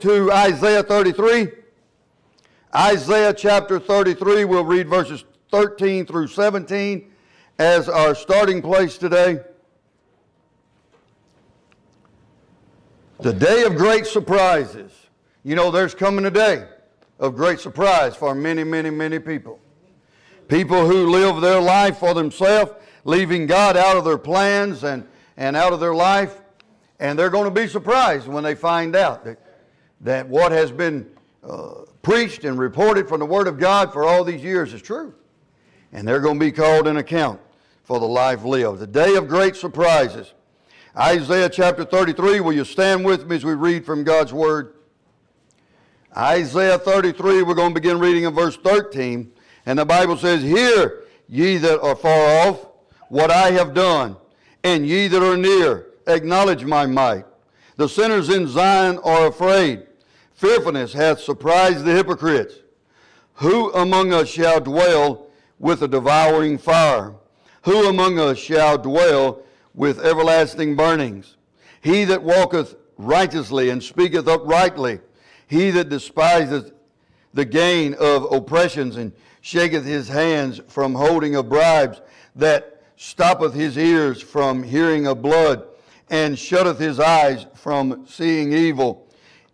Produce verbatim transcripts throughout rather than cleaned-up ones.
to Isaiah thirty-three. Isaiah chapter thirty-three, we'll read verses thirteen through seventeen as our starting place today. The day of great surprises. You know, there's coming a day of great surprise for many, many, many people. People who live their life for themselves, leaving God out of their plans and, and out of their life. And they're going to be surprised when they find out that, that what has been uh, preached and reported from the Word of God for all these years is true. And they're going to be called in account for the life lived. The day of great surprises. Isaiah chapter thirty-three, will you stand with me as we read from God's Word? Isaiah thirty-three, we're going to begin reading in verse thirteen. And the Bible says, "Hear, ye that are far off, what I have done, and ye that are near, acknowledge my might. The sinners in Zion are afraid. Fearfulness hath surprised the hypocrites. Who among us shall dwell with a devouring fire? Who among us shall dwell with everlasting burnings? He that walketh righteously and speaketh uprightly, he that despiseth the gain of oppressions and shaketh his hands from holding of bribes, that stoppeth his ears from hearing of blood, and shutteth his eyes from seeing evil.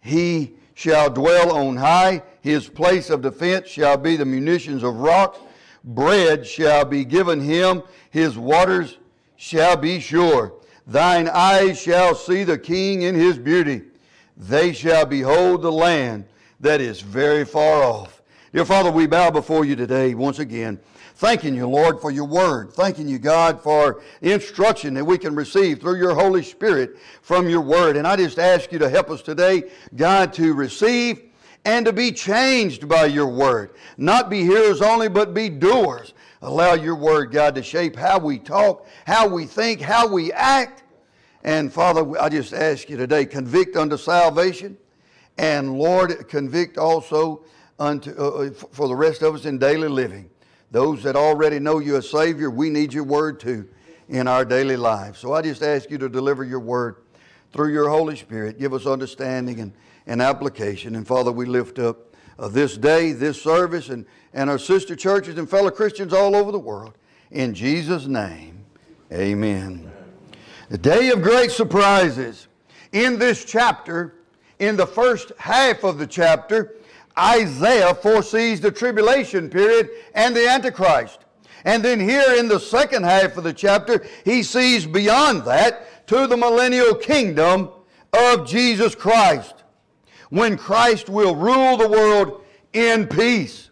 He shall dwell on high, his place of defense shall be the munitions of rocks. Bread shall be given him, his waters shall be sure. Thine eyes shall see the King in his beauty. They shall behold the land that is very far off." Dear Father, we bow before you today once again, thanking you, Lord, for your word. Thanking you, God, for instruction that we can receive through your Holy Spirit from your word. And I just ask you to help us today, God, to receive and to be changed by your word. Not be hearers only, but be doers. Allow your word, God, to shape how we talk, how we think, how we act. And Father, I just ask you today, convict unto salvation. And Lord, convict also unto, uh, for the rest of us in daily living. Those that already know you as Savior, we need your word too in our daily lives. So I just ask you to deliver your word through your Holy Spirit. Give us understanding and, and application. And Father, we lift up uh, this day, this service, and, and our sister churches and fellow Christians all over the world. In Jesus' name, amen. The day of great surprises. In this chapter, in the first half of the chapter, Isaiah foresees the tribulation period and the Antichrist. And then here in the second half of the chapter, he sees beyond that to the millennial kingdom of Jesus Christ, when Christ will rule the world in peace.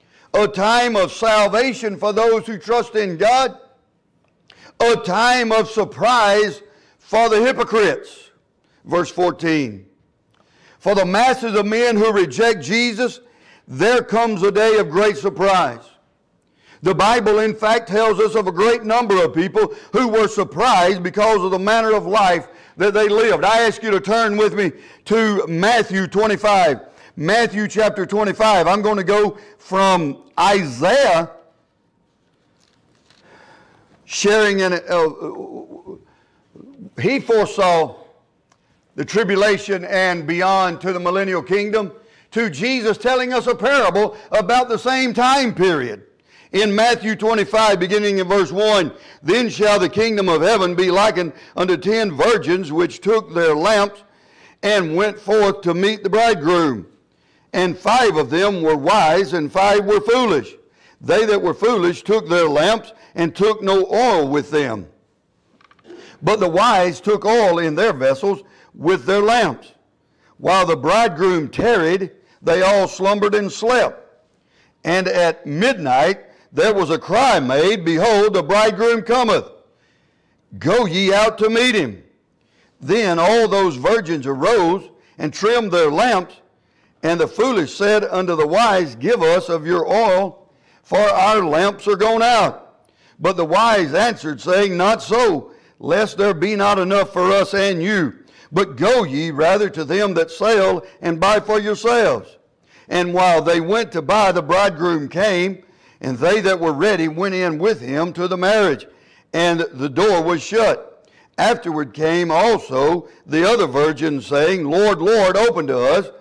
A time of salvation for those who trust in God. A time of surprise for the hypocrites. Verse fourteen. For the masses of men who reject Jesus, there comes a day of great surprise. The Bible, in fact, tells us of a great number of people who were surprised because of the manner of life that they lived. I ask you to turn with me to Matthew twenty-five. Matthew chapter twenty-five. I'm going to go from Isaiah sharing in it. Uh, he foresaw the tribulation and beyond to the millennial kingdom, to Jesus telling us a parable about the same time period. In Matthew twenty-five, beginning in verse one, "Then shall the kingdom of heaven be likened unto ten virgins, which took their lamps and went forth to meet the bridegroom. And five of them were wise, and five were foolish. They that were foolish took their lamps, and took no oil with them. But the wise took oil in their vessels with their lamps. While the bridegroom tarried, they all slumbered and slept. And at midnight there was a cry made, Behold, the bridegroom cometh. Go ye out to meet him. Then all those virgins arose and trimmed their lamps. And the foolish said unto the wise, Give us of your oil, for our lamps are gone out. But the wise answered, saying, Not so, lest there be not enough for us and you. But go ye rather to them that sell, and buy for yourselves. And while they went to buy, the bridegroom came, and they that were ready went in with him to the marriage, and the door was shut. Afterward came also the other virgins, saying, Lord, Lord, open to us.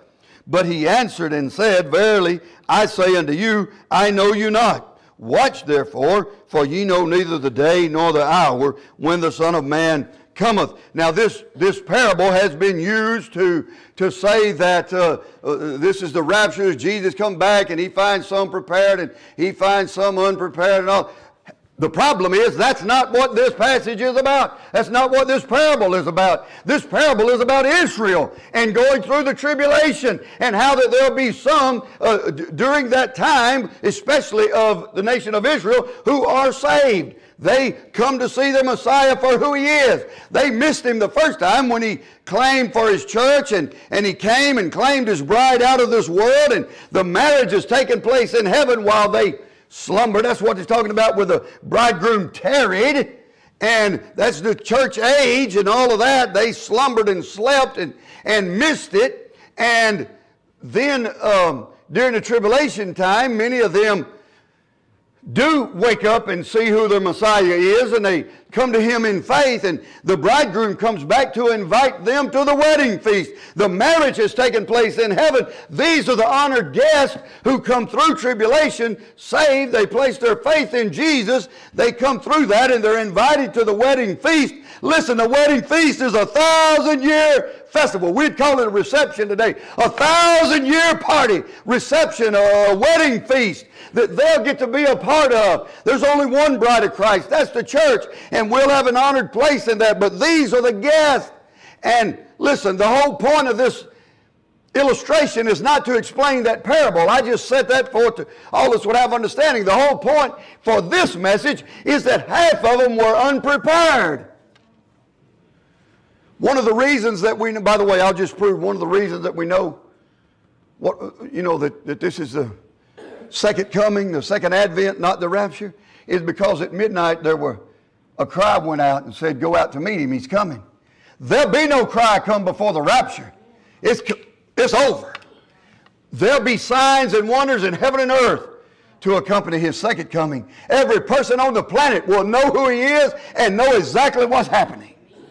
But he answered and said, Verily I say unto you, I know you not. Watch therefore, for ye know neither the day nor the hour when the Son of Man cometh. Now this, this parable has been used to, to say that uh, uh, this is the rapture as Jesus come back and he finds some prepared and he finds some unprepared and all. The problem is that's not what this passage is about. That's not what this parable is about. This parable is about Israel and going through the tribulation and how that there'll be some uh, d- during that time, especially of the nation of Israel, who are saved. They come to see the Messiah for who he is. They missed him the first time when he claimed for his church and, and he came and claimed his bride out of this world, and the marriage is taking place in heaven while they slumber. That's what he's talking about where the bridegroom tarried. And that's the church age and all of that. They slumbered and slept and, and missed it. And then um, during the tribulation time, many of them do wake up and see who their Messiah is, and they come to him in faith, and the bridegroom comes back to invite them to the wedding feast. The marriage has taken place in heaven. These are the honored guests who come through tribulation, saved. They place their faith in Jesus. They come through that, and they're invited to the wedding feast. Listen, the wedding feast is a thousand-year festival. We'd call it a reception today. A thousand-year party, reception, a wedding feast that they'll get to be a part of. There's only one bride of Christ. That's the church. And we'll have an honored place in that. But these are the guests. And listen, the whole point of this illustration is not to explain that parable. I just said that for to, all of us would have understanding. The whole point for this message is that half of them were unprepared. One of the reasons that we, by the way, I'll just prove one of the reasons that we know, what you know, that, that this is the second coming, the second advent, not the rapture, is because at midnight there were, a cry went out and said, go out to meet him, he's coming. There'll be no cry come before the rapture. It's, it's over. There'll be signs and wonders in heaven and earth to accompany his second coming. Every person on the planet will know who he is and know exactly what's happening.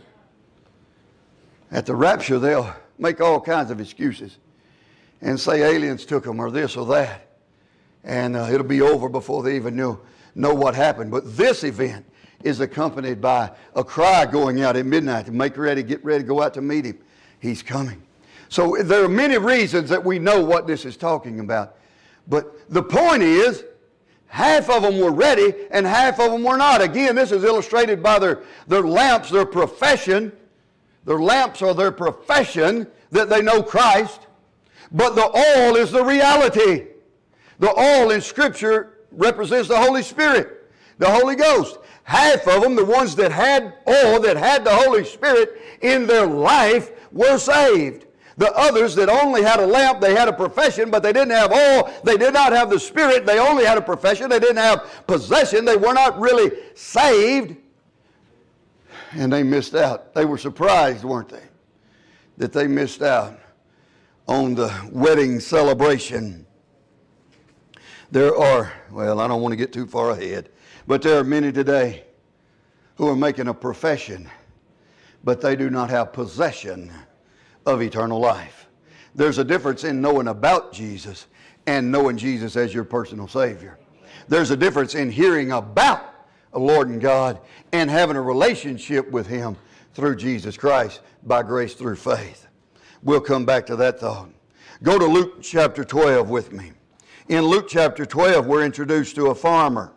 At the rapture, they'll make all kinds of excuses and say aliens took them or this or that. And uh, it'll be over before they even know, know what happened. But this event is accompanied by a cry going out at midnight to make ready, get ready, go out to meet him. He's coming. So there are many reasons that we know what this is talking about. But the point is, half of them were ready and half of them were not. Again, this is illustrated by their, their lamps, their profession. Their lamps are their profession that they know Christ. But the oil is the reality. The oil in Scripture represents the Holy Spirit, the Holy Ghost. Half of them, the ones that had oil, that had the Holy Spirit in their life, were saved. The others that only had a lamp, they had a profession, but they didn't have oil. They did not have the Spirit. They only had a profession. They didn't have possession. They were not really saved. And they missed out. They were surprised, weren't they, that they missed out on the wedding celebration. There are, well, I don't want to get too far ahead, but there are many today who are making a profession, but they do not have possession of eternal life. There's a difference in knowing about Jesus and knowing Jesus as your personal Savior. There's a difference in hearing about a Lord and God and having a relationship with Him through Jesus Christ by grace through faith. We'll come back to that thought. Go to Luke chapter twelve with me. In Luke chapter twelve, we're introduced to a farmer.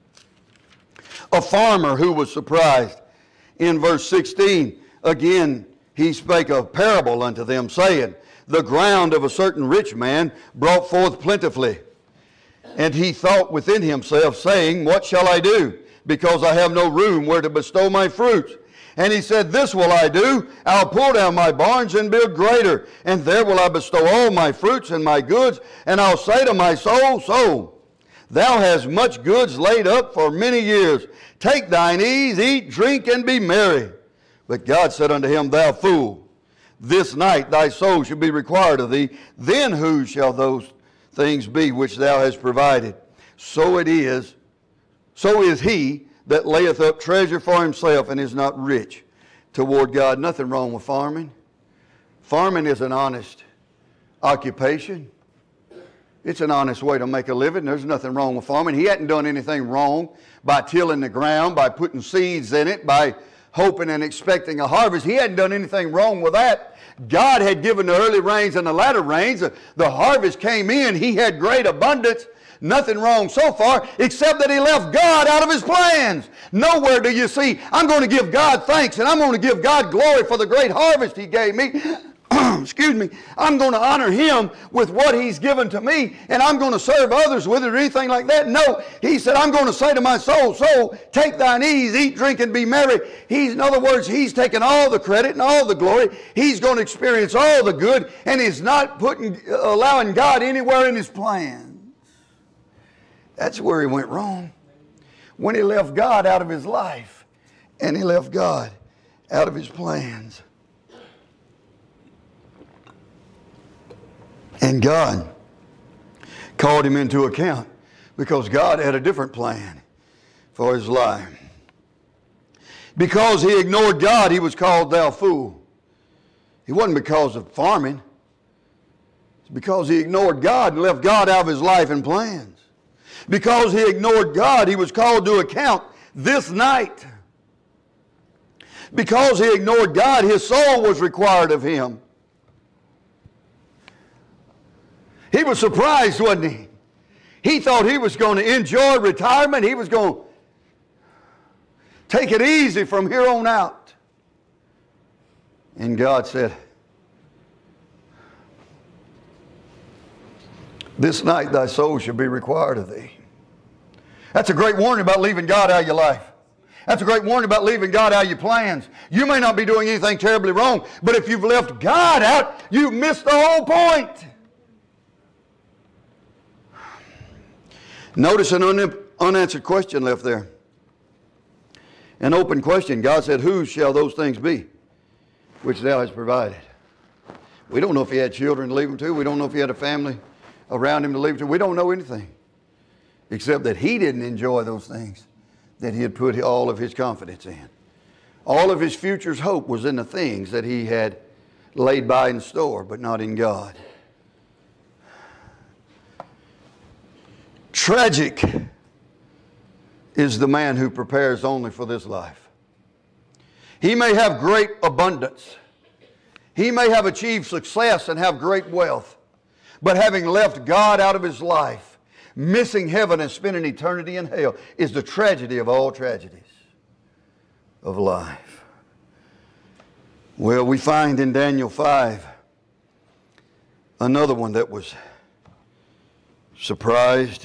A farmer who was surprised. In verse sixteen, again, he spake a parable unto them, saying, the ground of a certain rich man brought forth plentifully. And he thought within himself, saying, what shall I do? Because I have no room where to bestow my fruits. And he said, this will I do. I'll pull down my barns and build greater. And there will I bestow all my fruits and my goods. And I'll say to my soul, soul, thou hast much goods laid up for many years. Take thine ease, eat, drink, and be merry. But God said unto him, thou fool, this night thy soul shall be required of thee. Then whose shall those things be which thou hast provided? So it is, so is he that layeth up treasure for himself and is not rich toward God. Nothing wrong with farming. Farming is an honest, occupation. It's an honest way to make a living. There's nothing wrong with farming. He hadn't done anything wrong by tilling the ground, by putting seeds in it, by hoping and expecting a harvest. He hadn't done anything wrong with that. God had given the early rains and the latter rains. The harvest came in. He had great abundance. Nothing wrong so far, except that he left God out of his plans. Nowhere do you see, I'm going to give God thanks and I'm going to give God glory for the great harvest he gave me. Excuse me. I'm going to honor him with what he's given to me, and I'm going to serve others with it or anything like that. No, he said, I'm going to say to my soul, soul, take thine ease, eat, drink, and be merry. He's, in other words, he's taking all the credit and all the glory. He's going to experience all the good, and he's not putting, allowing God anywhere in his plans. That's where he went wrong. When he left God out of his life, and he left God out of his plans. And God called him into account because God had a different plan for his life. Because he ignored God, he was called thou fool. It wasn't because of farming. It's because he ignored God and left God out of his life and plans. Because he ignored God, he was called to account this night. Because he ignored God, his soul was required of him. He was surprised, wasn't he? He thought he was going to enjoy retirement. He was going to take it easy from here on out. And God said, this night thy soul shall be required of thee. That's a great warning about leaving God out of your life. That's a great warning about leaving God out of your plans. You may not be doing anything terribly wrong, but if you've left God out, you've missed the whole point. Notice an un unanswered question left there. An open question. God said, whose shall those things be which thou hast provided? We don't know if he had children to leave them to. We don't know if he had a family around him to leave them to. We don't know anything except that he didn't enjoy those things that he had put all of his confidence in. All of his future's hope was in the things that he had laid by in store, but not in God. Tragic is the man who prepares only for this life. He may have great abundance. He may have achieved success and have great wealth. But having left God out of his life, missing heaven and spending eternity in hell is the tragedy of all tragedies of life. Well, we find in Daniel five another one that was surprised.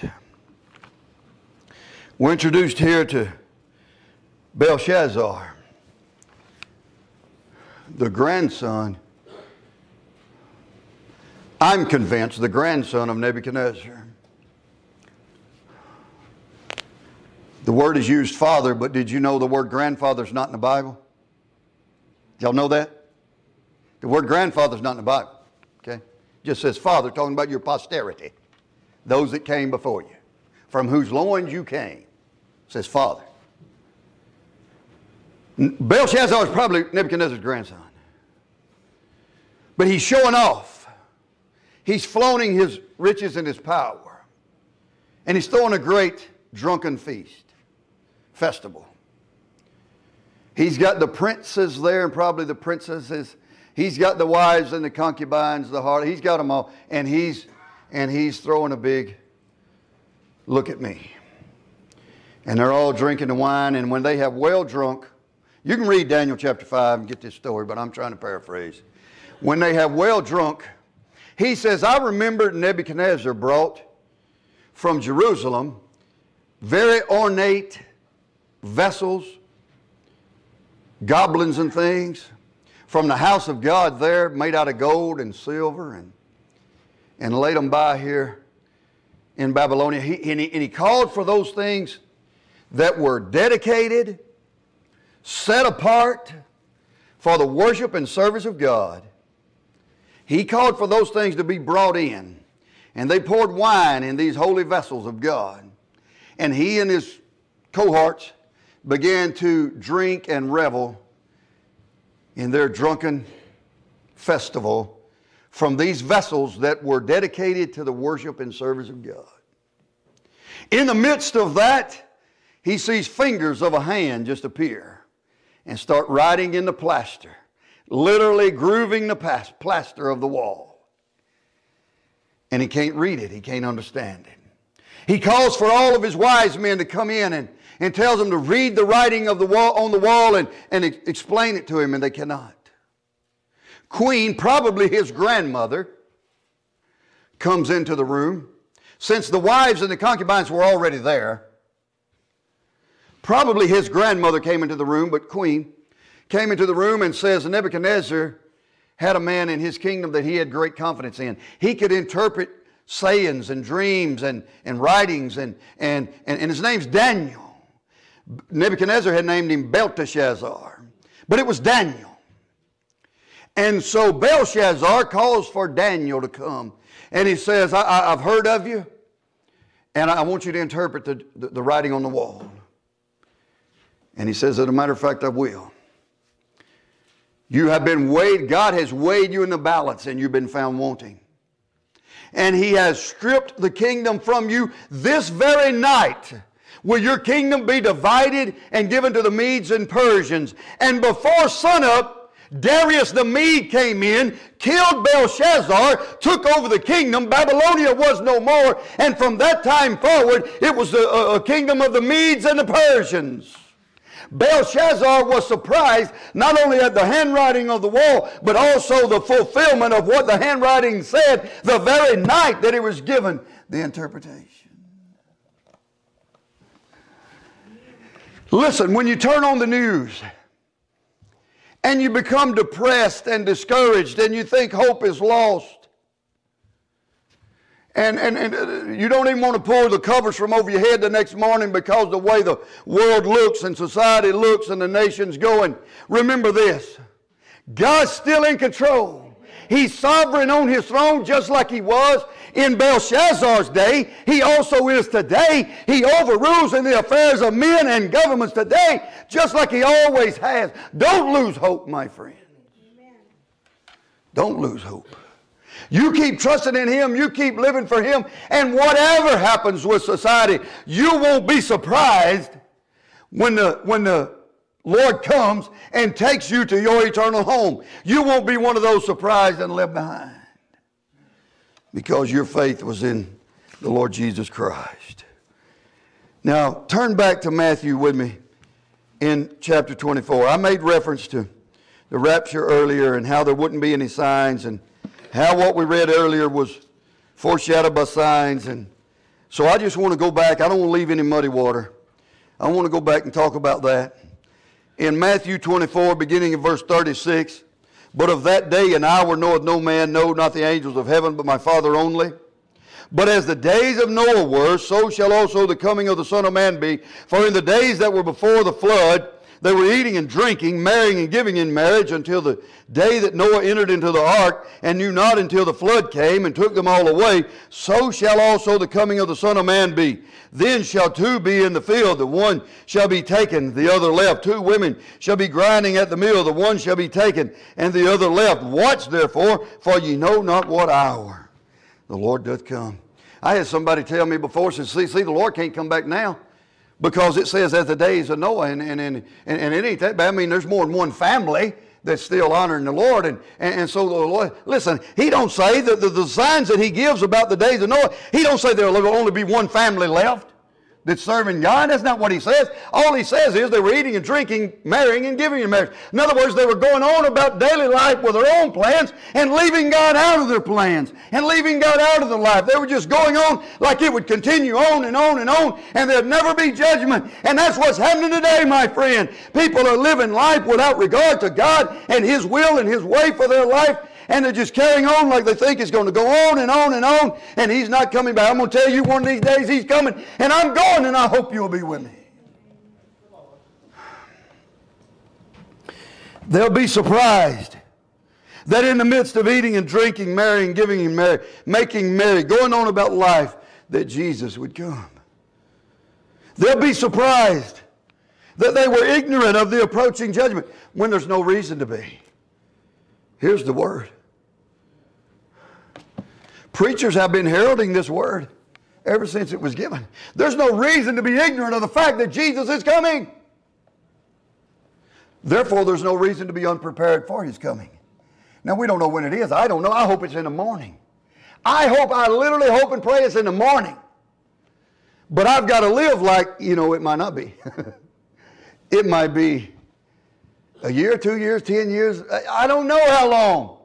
We're introduced here to Belshazzar, the grandson, I'm convinced, the grandson of Nebuchadnezzar. The word is used father, but did you know the word grandfather is not in the Bible? Y'all know that? The word grandfather is not in the Bible. Okay? It just says father, talking about your posterity. Those that came before you. From whose loins you came. It says father. Belshazzar is probably Nebuchadnezzar's grandson. But he's showing off. He's flaunting his riches and his power. And he's throwing a great drunken feast. Festival. He's got the princes there and probably the princesses. He's got the wives and the concubines, the harlot. He's got them all. And he's, and he's throwing a big, look at me. And they're all drinking the wine. And when they have well drunk, you can read Daniel chapter five and get this story, but I'm trying to paraphrase. When they have well drunk, he says, I remember Nebuchadnezzar brought from Jerusalem very ornate vessels, goblins and things, from the house of God there, made out of gold and silver, and, and laid them by here in Babylonia. He, and, he, and he called for those things that were dedicated, set apart for the worship and service of God. He called for those things to be brought in. And they poured wine in these holy vessels of God. And he and his cohorts began to drink and revel in their drunken festival from these vessels that were dedicated to the worship and service of God. In the midst of that, he sees fingers of a hand just appear and start writing in the plaster, literally grooving the plaster of the wall. And he can't read it. He can't understand it. He calls for all of his wise men to come in and, and tells them to read the writing of the wall, on the wall and, and explain it to him, and they cannot. Queen, probably his grandmother, comes into the room. Since the wives and the concubines were already there, probably his grandmother came into the room, but Queen came into the room and says Nebuchadnezzar had a man in his kingdom that he had great confidence in. He could interpret sayings and dreams and, and writings, and, and, and, and his name's Daniel. Nebuchadnezzar had named him Belteshazzar, but it was Daniel. And so Belshazzar calls for Daniel to come. And he says, I, I, I've heard of you, and I want you to interpret the, the, the writing on the wall. And he says, as a matter of fact, I will. You have been weighed, God has weighed you in the balance, and you've been found wanting. And he has stripped the kingdom from you this very night. Will your kingdom be divided and given to the Medes and Persians? And before sunup, Darius the Mede came in, killed Belshazzar, took over the kingdom. Babylonia was no more. And from that time forward, it was a, a kingdom of the Medes and the Persians. Belshazzar was surprised not only at the handwriting of the wall, but also the fulfillment of what the handwriting said the very night that it was given the interpretation. Listen, when you turn on the news and you become depressed and discouraged and you think hope is lost, and, and, and you don't even want to pull the covers from over your head the next morning because of the way the world looks and society looks and the nation's going, remember this: God's still in control. He's sovereign on his throne just like he was in Belshazzar's day. He also is today. He overrules in the affairs of men and governments today just like he always has. Don't lose hope, my friend. Amen. Don't lose hope. You keep trusting in him. You keep living for him. And whatever happens with society, you won't be surprised when the, when the Lord comes and takes you to your eternal home. You won't be one of those surprised and left behind, because your faith was in the Lord Jesus Christ. Now, turn back to Matthew with me in chapter twenty-four. I made reference to the rapture earlier and how there wouldn't be any signs, and how what we read earlier was foreshadowed by signs. And so I just want to go back. I don't want to leave any muddy water. I want to go back and talk about that. In Matthew twenty-four, beginning in verse thirty-six, but of that day and hour knoweth no man, no, not the angels of heaven, but my Father only. But as the days of Noah were, so shall also the coming of the Son of Man be. For in the days that were before the flood, they were eating and drinking, marrying and giving in marriage, until the day that Noah entered into the ark, and knew not until the flood came and took them all away. So shall also the coming of the Son of Man be. Then shall two be in the field, the one shall be taken, the other left. Two women shall be grinding at the mill, the one shall be taken, and the other left. Watch therefore, for ye know not what hour the Lord doth come. I had somebody tell me before, said, see, see, the Lord can't come back now, because it says as the days of Noah, and, and, and, and it ain't that bad. I mean, there's more than one family that's still honoring the Lord. And, and, and so the Lord, listen, he don't say that the, the signs that he gives about the days of Noah, he don't say there will only be one family left that's serving God. That's not what he says. All he says is they were eating and drinking, marrying and giving in marriage. In other words, they were going on about daily life with their own plans and leaving God out of their plans and leaving God out of their life. They were just going on like it would continue on and on and on, and there'd never be judgment. And that's what's happening today, my friend. People are living life without regard to God and his will and his way for their life. And they're just carrying on like they think it's going to go on and on and on, and he's not coming back. I'm going to tell you one of these days he's coming, and I'm going, and I hope you'll be with me. They'll be surprised that in the midst of eating and drinking, marrying, giving and marry, making merry, going on about life, that Jesus would come. They'll be surprised that they were ignorant of the approaching judgment when there's no reason to be. Here's the word. Preachers have been heralding this word ever since it was given. There's no reason to be ignorant of the fact that Jesus is coming. Therefore, there's no reason to be unprepared for His coming. Now, we don't know when it is. I don't know. I hope it's in the morning. I hope, I literally hope and pray it's in the morning. But I've got to live like, you know, it might not be. It might be a year, two years, ten years. I don't know how long.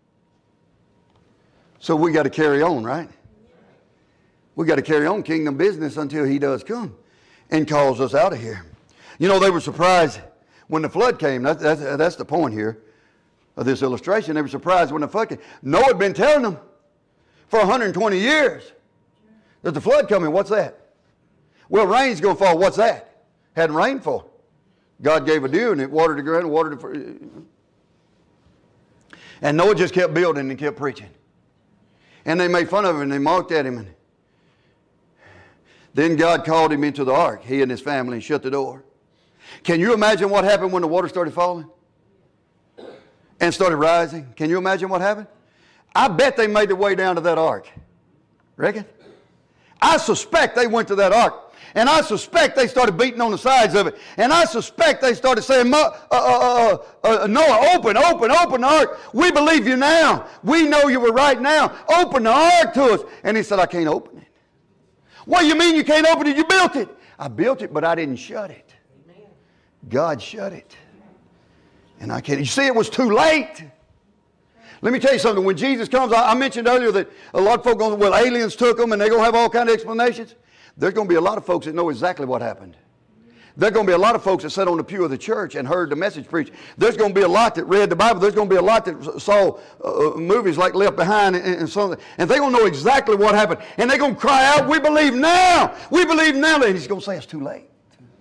So we got to carry on, right? We got to carry on kingdom business until He does come and calls us out of here. You know, they were surprised when the flood came. That, that's, that's the point here of this illustration. They were surprised when the flood came. Noah had been telling them for one hundred twenty years that the flood coming. What's that? Well, rain's going to fall. What's that? Hadn't rained for. God gave a dew and it watered the ground and watered it. For, and Noah just kept building and kept preaching. And they made fun of him and they mocked at him. And then God called him into the ark, he and his family, and shut the door. Can you imagine what happened when the water started falling and started rising? Can you imagine what happened? I bet they made their way down to that ark. Reckon? I suspect they went to that ark. And I suspect they started beating on the sides of it. And I suspect they started saying, uh, uh, uh, uh, Noah, open, open, open the ark. We believe you now. We know you were right now. Open the ark to us. And he said, I can't open it. What do you mean you can't open it? You built it. I built it, but I didn't shut it. Amen. God shut it. And I can't. You see, it was too late. Let me tell you something. When Jesus comes, I, I mentioned earlier that a lot of folks going, well, aliens took them and they're going to have all kinds of explanations. There's going to be a lot of folks that know exactly what happened. There's going to be a lot of folks that sat on the pew of the church and heard the message preached. There's going to be a lot that read the Bible. There's going to be a lot that saw uh, movies like Left Behind and, and something. And they're going to know exactly what happened. And they're going to cry out, we believe now. We believe now. And he's going to say, it's too late.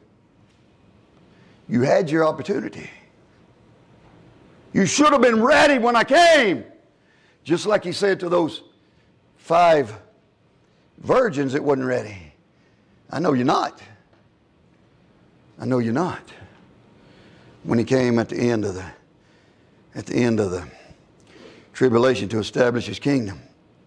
You had your opportunity. You should have been ready when I came. Just like he said to those five virgins that wasn't ready. I know you're not. I know you're not. When he came at the end of the, at the end of the tribulation to establish his kingdom.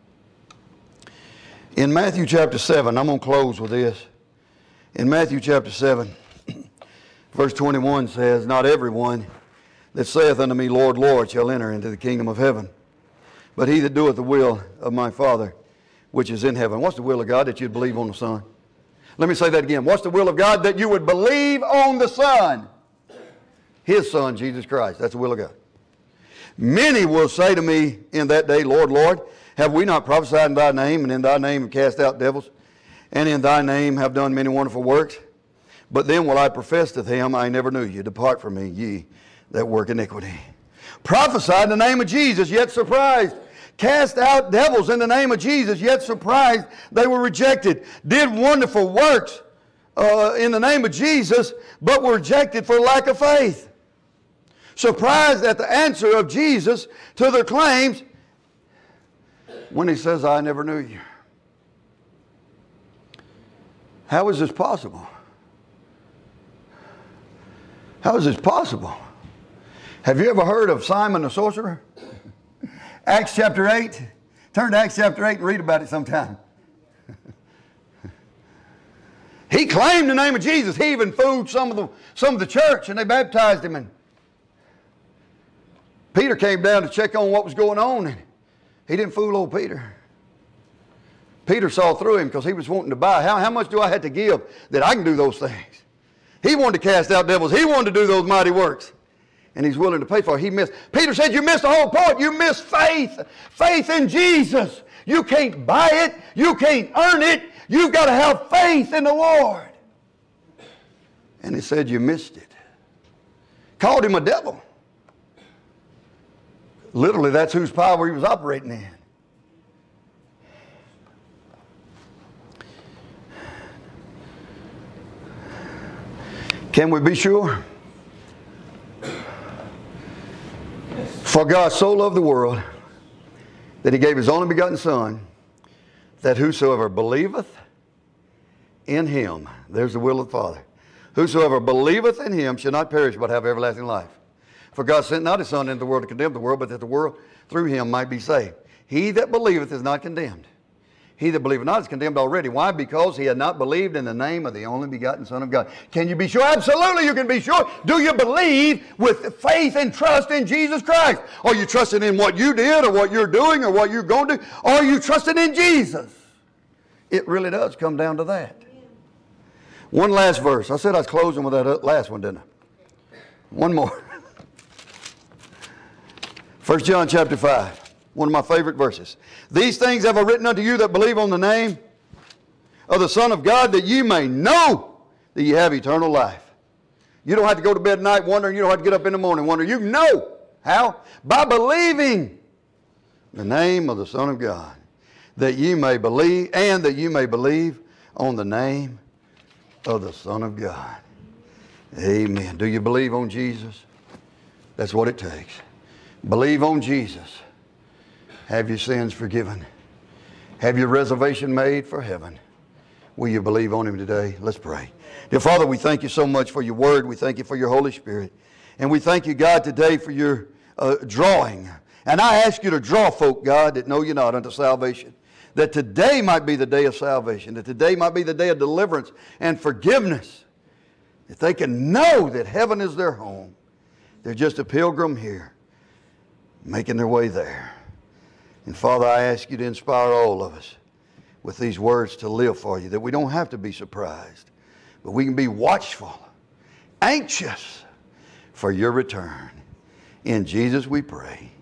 In Matthew chapter seven, I'm going to close with this. In Matthew chapter seven, verse twenty-one says, not everyone that saith unto me, Lord, Lord, shall enter into the kingdom of heaven, but he that doeth the will of my Father which is in heaven. What's the will of God? That you'd believe on the Son. Let me say that again. What's the will of God? That you would believe on the Son. His Son, Jesus Christ. That's the will of God. Many will say to me in that day, Lord, Lord, have we not prophesied in thy name, and in thy name have cast out devils, and in thy name have done many wonderful works? But then will I profess to them, I never knew you. Depart from me, ye that work iniquity. Prophesied in the name of Jesus, yet surprised. Cast out devils in the name of Jesus, yet surprised they were rejected. Did wonderful works uh, in the name of Jesus, but were rejected for lack of faith. Surprised at the answer of Jesus to their claims when he says, I never knew you. How is this possible? How is this possible? Have you ever heard of Simon the sorcerer? Acts chapter eight. Turn to Acts chapter eight and read about it sometime. He claimed the name of Jesus. He even fooled some of the, some of the church, and they baptized him. And Peter came down to check on what was going on, and he didn't fool old Peter. Peter saw through him because he was wanting to buy. How, how much do I have to give that I can do those things? He wanted to cast out devils. He wanted to do those mighty works. And he's willing to pay for it. He missed. Peter said, you missed the whole point. You missed faith. Faith in Jesus. You can't buy it. You can't earn it. You've got to have faith in the Lord. And he said, you missed it. Called him a devil. Literally, that's whose power he was operating in. Can we be sure? For God so loved the world that he gave his only begotten Son, that whosoever believeth in him, there's the will of the Father, whosoever believeth in him shall not perish but have everlasting life. For God sent not his Son into the world to condemn the world, but that the world through him might be saved. He that believeth is not condemned. He that believeth not is condemned already. Why? Because he had not believed in the name of the only begotten Son of God. Can you be sure? Absolutely you can be sure. Do you believe with faith and trust in Jesus Christ? Are you trusting in what you did or what you're doing or what you're going to do? Or are you trusting in Jesus? It really does come down to that. One last verse. I said I was closing with that last one, didn't I? One more. First John chapter five. One of my favorite verses. These things have I written unto you that believe on the name of the Son of God, that ye may know that ye have eternal life. You don't have to go to bed at night wondering. You don't have to get up in the morning wondering. You know. How? By believing the name of the Son of God, that ye may believe, and that you may believe on the name of the Son of God. Amen. Do you believe on Jesus? That's what it takes. Believe on Jesus. Have your sins forgiven. Have your reservation made for heaven. Will you believe on Him today? Let's pray. Dear Father, we thank you so much for your word. We thank you for your Holy Spirit. And we thank you, God, today for your uh, drawing. And I ask you to draw folk, God, that know you not unto salvation. That today might be the day of salvation. That today might be the day of deliverance and forgiveness. That they can know that heaven is their home. They're just a pilgrim here, making their way there. And Father, I ask you to inspire all of us with these words to live for you, that we don't have to be surprised, but we can be watchful, anxious for your return. In Jesus we pray.